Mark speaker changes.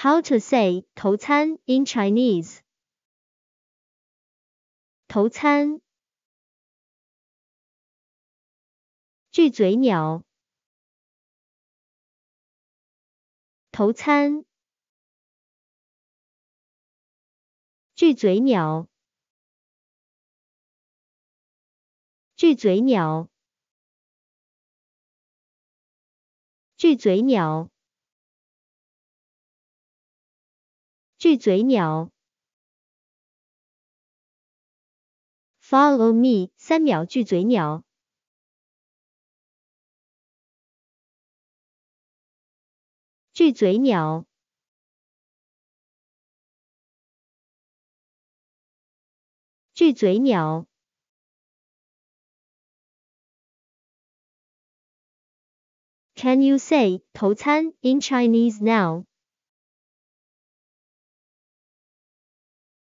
Speaker 1: How to say 头餐 in Chinese? 头餐，巨嘴鸟，头餐，巨嘴鸟，巨嘴鸟，巨嘴鸟，巨嘴鸟。Follow me 3秒巨嘴鸟。巨嘴鸟，巨嘴鸟。Can you say 头餐 in Chinese now?